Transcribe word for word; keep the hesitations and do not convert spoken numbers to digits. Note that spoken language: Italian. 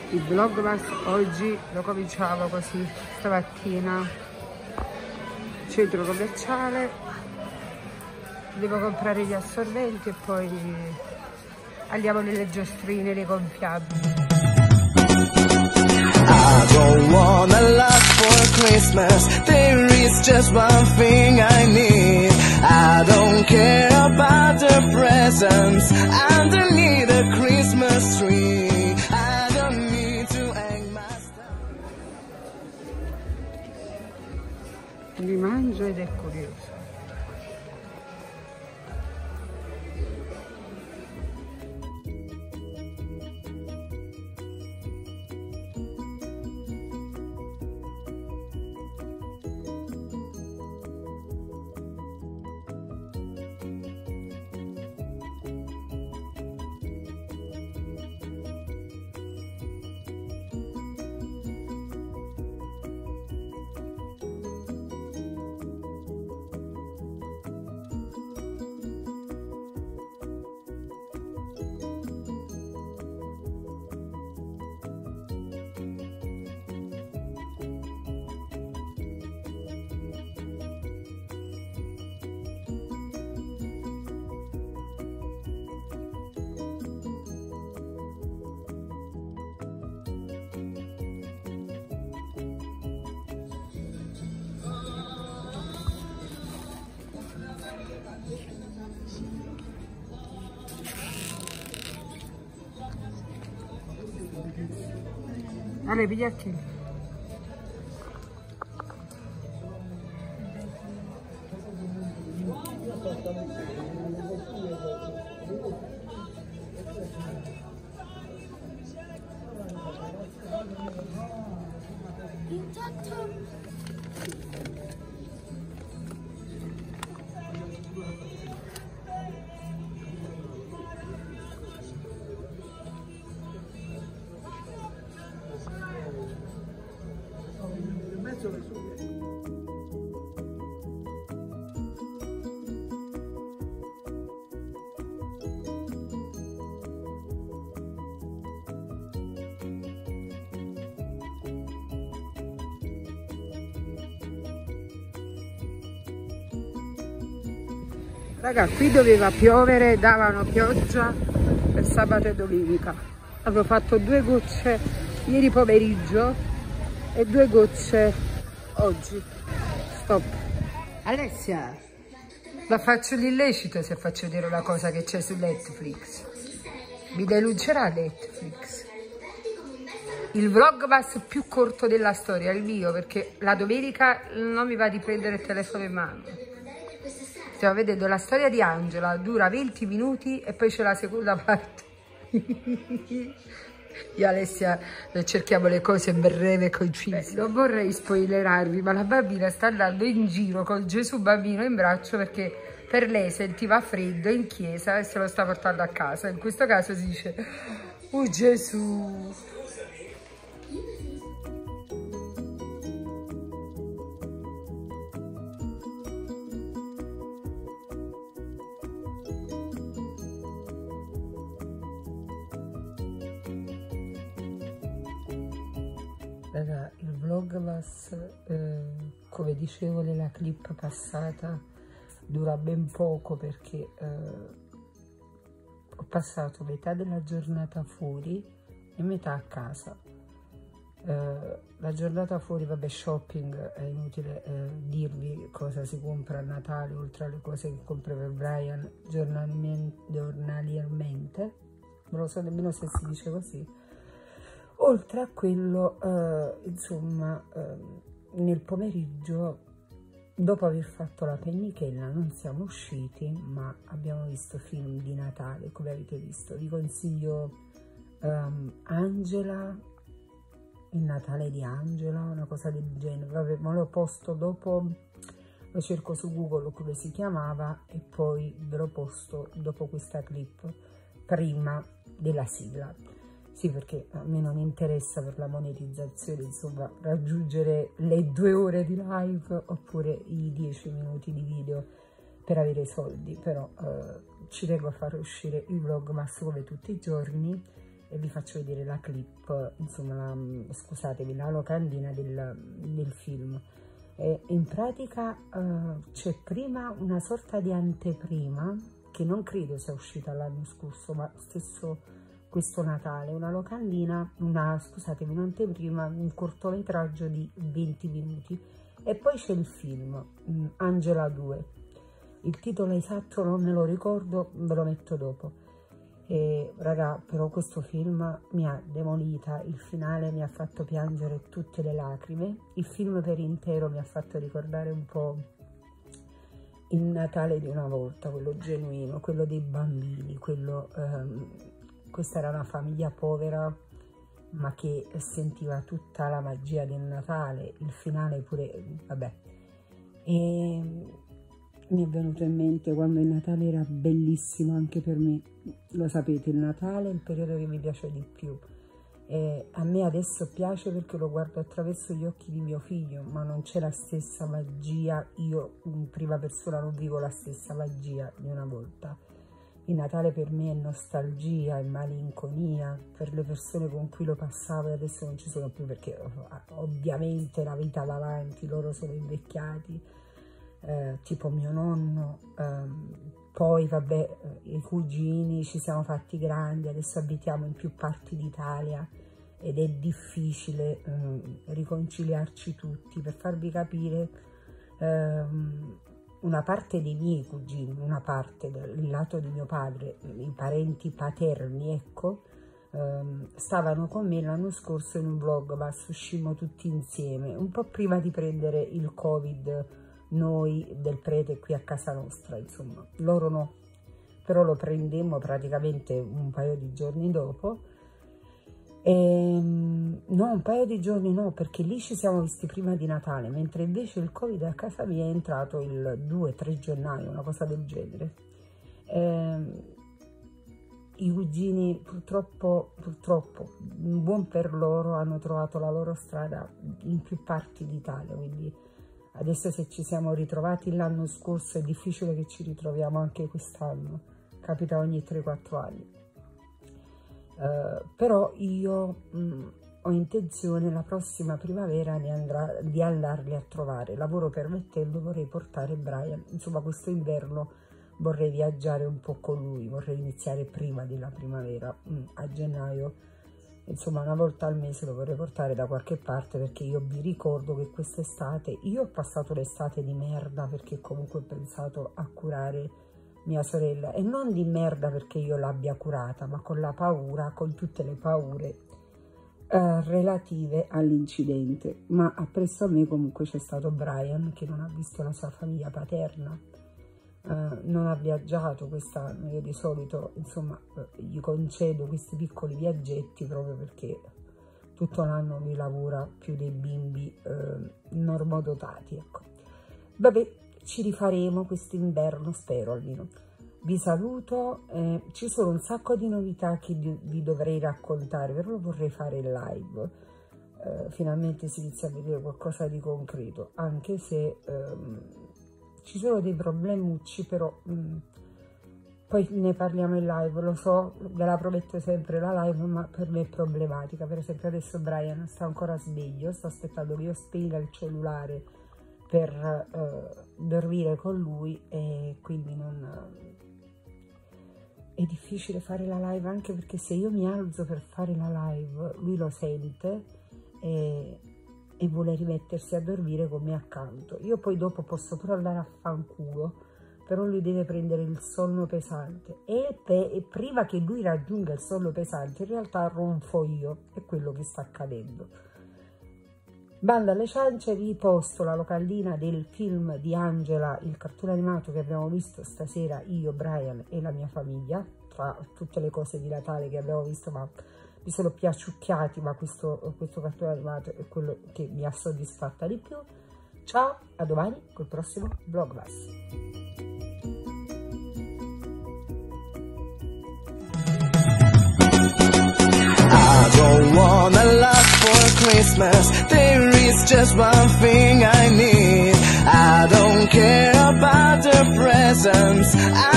Il vlogmas oggi lo cominciamo così, stamattina, centro commerciale, devo comprare gli assorbenti e poi andiamo nelle giostrine, nei gonfiabili. I don't wanna love for Christmas, there is just one thing I need. I don't care about the presents underneath the Christmas tree. I don't need to hang my stuff. Mi mangio ed è curioso. Ale, pigliati. Raga, qui doveva piovere, davano pioggia per sabato e domenica. Avevo fatto due gocce ieri pomeriggio e due gocce oggi. Stop. Alessia, ma faccio l'illecito se faccio vedere una cosa che c'è su Netflix. Mi denuncerà Netflix. Il vlogmas più corto della storia, il mio, perché la domenica non mi va di prendere il telefono in mano. Stiamo vedendo la storia di Angela, dura venti minuti e poi c'è la seconda parte. Io e Alessia cerchiamo le cose breve e concise. Non vorrei spoilerarvi, ma la bambina sta andando in giro col Gesù bambino in braccio perché per lei sentiva freddo in chiesa e se lo sta portando a casa. In questo caso si dice, oh Gesù! Raga, il vlogmas, eh, come dicevo nella clip passata, dura ben poco perché eh, ho passato metà della giornata fuori e metà a casa. Eh, la giornata fuori, vabbè, shopping, è inutile eh, dirvi cosa si compra a Natale, oltre alle cose che compra per Brian giornalmente, non lo so nemmeno se si dice così. Oltre a quello, eh, insomma, eh, nel pomeriggio, dopo aver fatto la pennichella, non siamo usciti, ma abbiamo visto film di Natale, come avete visto. Vi consiglio um, Angela, il Natale di Angela, una cosa del genere. Vabbè, ma lo posto dopo, lo cerco su Google come si chiamava e poi ve lo posto dopo questa clip, prima della sigla. Sì, perché a me non interessa per la monetizzazione, insomma, raggiungere le due ore di live oppure i dieci minuti di video per avere soldi, però eh, ci tengo a far uscire il vlogmas come tutti i giorni e vi faccio vedere la clip, insomma, la, scusatevi, la locandina del, del film. E in pratica uh, c'è prima una sorta di anteprima, che non credo sia uscita l'anno scorso, ma stesso questo Natale, una locandina, una, scusatemi, un'anteprima, un cortometraggio di venti minuti, e poi c'è il film, um, Angela due. Il titolo esatto non me lo ricordo, ve lo metto dopo. E raga, però questo film mi ha demolita, il finale mi ha fatto piangere tutte le lacrime, il film per intero mi ha fatto ricordare un po' il Natale di una volta, quello genuino, quello dei bambini, quello, ehm, questa era una famiglia povera ma che sentiva tutta la magia del Natale, il finale pure, vabbè. E mi è venuto in mente quando il Natale era bellissimo anche per me. Lo sapete, il Natale è il periodo che mi piace di più. E a me adesso piace perché lo guardo attraverso gli occhi di mio figlio, ma non c'è la stessa magia. Io in prima persona non vivo la stessa magia di una volta. Il Natale per me è nostalgia, è malinconia per le persone con cui lo passavo, e adesso non ci sono più perché ovviamente la vita va avanti, loro sono invecchiati. Eh, tipo mio nonno, ehm, poi vabbè, eh, i cugini, ci siamo fatti grandi, adesso abitiamo in più parti d'Italia ed è difficile ehm, riconciliarci tutti. Per farvi capire, ehm, una parte dei miei cugini, una parte del lato di mio padre, i parenti paterni, ecco, ehm, stavano con me l'anno scorso in un vlogmas, uscimmo tutti insieme, un po' prima di prendere il Covid, noi del prete qui a casa nostra, insomma, loro no, però lo prendemmo praticamente un paio di giorni dopo. E, no, un paio di giorni no, perché lì ci siamo visti prima di Natale, mentre invece il Covid a casa mia è entrato il due tre gennaio, una cosa del genere. E, i cugini purtroppo, purtroppo, buon per loro, hanno trovato la loro strada in più parti d'Italia, quindi adesso se ci siamo ritrovati l'anno scorso è difficile che ci ritroviamo anche quest'anno, capita ogni tre quattro anni. Uh, però io mh, ho intenzione la prossima primavera di, andrà, di andarli a trovare, lavoro permettendo vorrei portare Brian, insomma questo inverno vorrei viaggiare un po' con lui, vorrei iniziare prima della primavera, mh, a gennaio. Insomma, una volta al mese lo vorrei portare da qualche parte, perché io vi ricordo che quest'estate, io ho passato l'estate di merda perché comunque ho pensato a curare mia sorella, e non di merda perché io l'abbia curata, ma con la paura, con tutte le paure eh, relative all'incidente. Ma appresso a me comunque c'è stato Brian, che non ha visto la sua famiglia paterna, Uh, non ha viaggiato quest'anno. Io di solito, insomma, uh, gli concedo questi piccoli viaggetti proprio perché tutto l'anno lui lavora più dei bimbi uh, normodotati, ecco. Vabbè, ci rifaremo quest'inverno, spero almeno. Vi saluto, eh, ci sono un sacco di novità che vi dovrei raccontare, però lo vorrei fare in live. Uh, finalmente si inizia a vedere qualcosa di concreto, anche se um, ci sono dei problemucci, però mh, poi ne parliamo in live, lo so, ve la prometto sempre la live, ma per me è problematica. Per esempio adesso Brian sta ancora sveglio, sto aspettando che io spenga il cellulare per uh, dormire con lui, e quindi non... è difficile fare la live, anche perché se io mi alzo per fare la live, lui lo sente e... e vuole rimettersi a dormire con me accanto. Io poi dopo posso pure andare a fanculo, però lui deve prendere il sonno pesante, e, pe e prima che lui raggiunga il sonno pesante in realtà ronfo io, è quello che sta accadendo. Banda alle ciance, vi posto la locandina del film di Angela, il cartone animato che abbiamo visto stasera io, Brian e la mia famiglia, tra tutte le cose di Natale che abbiamo visto, ma mi sono piaciucchiati, ma questo, questo cartone animato è quello che mi ha soddisfatta di più. Ciao, a domani col prossimo vlogmas. I don't want a lot for Christmas, there is just one thing I need. I don't care about the presents. I